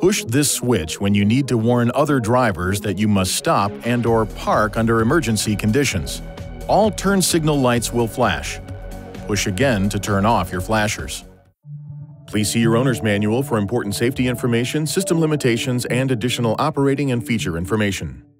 Push this switch when you need to warn other drivers that you must stop and/or park under emergency conditions. All turn signal lights will flash. Push again to turn off your flashers. Please see your owner's manual for important safety information, system limitations, and additional operating and feature information.